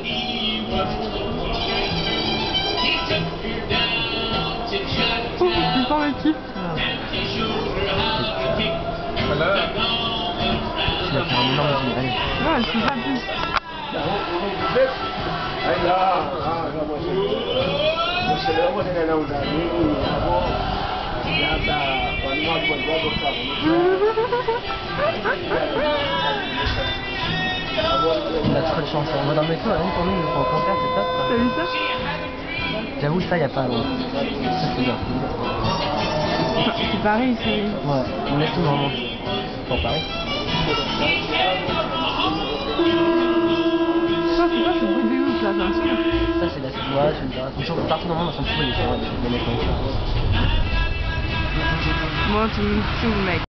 C'est pas l'équipe. Voilà. C'est un énorme allez. Ouais, je suis pas plus. On a trop de chance. On va dans le métro, rien pour nous, il faut encore faire, c'est top. T'as vu ça? J'avoue, ça, y a pas longtemps. Ça, c'est bien. C'est pareil, c'est... Ouais, on laisse tout vraiment. Pour Paris. Ça, c'est quoi ce bruit de ouf là, ça me saoule. Ça, c'est la ouais, c'est une terrasse. Mais partout dans le monde, on s'en fout, il y a des mecs comme ça. Moi, tu me saoules, mec.